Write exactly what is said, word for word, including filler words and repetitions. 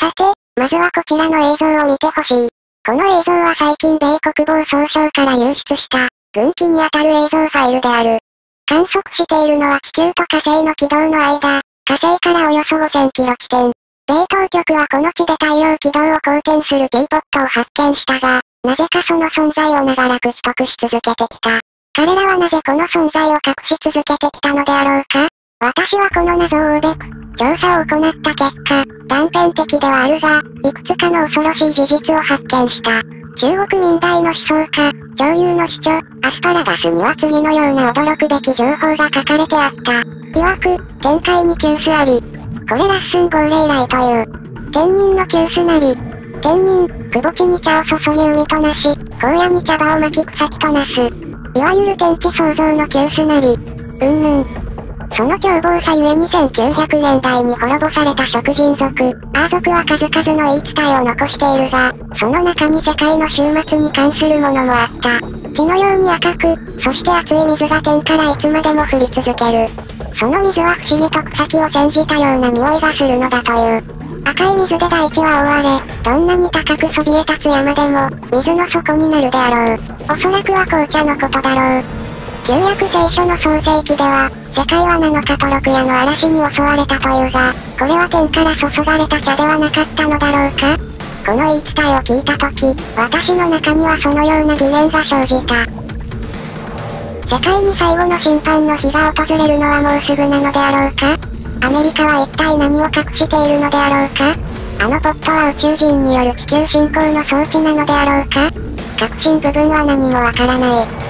さて、まずはこちらの映像を見てほしい。この映像は最近米国防総省から流出した、軍機にあたる映像ファイルである。観測しているのは地球と火星の軌道の間、火星からおよそごせんキロ地点。米当局はこの地で太陽軌道を公転するティーポットを発見したが、なぜかその存在を長らく秘匿し続けてきた。彼らはなぜこの存在を隠し続けてきたのであろうか？私はこの謎を追うべく、調査を行った結果、断片的ではあるが、いくつかの恐ろしい事実を発見した。中国民大の思想家、上流の主張、アスパラガスには次のような驚くべき情報が書かれてあった。曰く、天界に急須あり。これラッスン号令来という。天人の急須なり。天人、くぼ地に茶を注ぎ海となし、荒野に茶葉をまき草木となす。いわゆる天地創造の急須なり。うんぬん。その凶暴さゆえにせんきゅうひゃくねんだいに滅ぼされた食人族、アー族は数々の言い伝えを残しているが、その中に世界の終末に関するものもあった。血のように赤く、そして熱い水が天からいつまでも降り続ける。その水は不思議と草木を煎じたような匂いがするのだという。赤い水で大地は覆われ、どんなに高くそびえ立つ山でも、水の底になるであろう。おそらくは紅茶のことだろう。旧約聖書の創世記では、世界はなのかとろく夜の嵐に襲われたというが、これは天から注がれた茶ではなかったのだろうか？この言い伝えを聞いたとき、私の中にはそのような疑念が生じた。世界に最後の審判の日が訪れるのはもうすぐなのであろうか？アメリカは一体何を隠しているのであろうか？あのポットは宇宙人による地球侵攻の装置なのであろうか？核心部分は何もわからない。